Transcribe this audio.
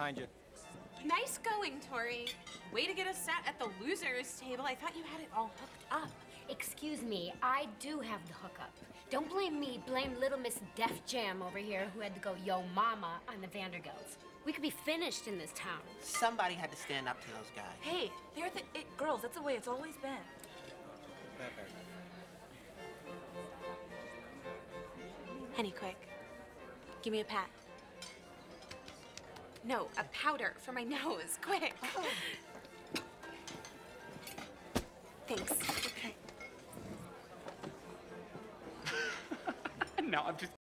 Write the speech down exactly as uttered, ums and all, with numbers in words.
behind you. Nice going, Tori. Way to get us sat at the losers table. I thought you had it all hooked up. Excuse me, I do have the hookup. Don't blame me, blame little Miss Def Jam over here who had to go yo mama on the Vandergilts. We could be finished in this town. Somebody had to stand up to those guys. Hey, they're the it girls. That's the way it's always been. Henny, quick. Give me a pat. No, a powder for my nose. Quick. Oh. Thanks. Okay. No, I'm just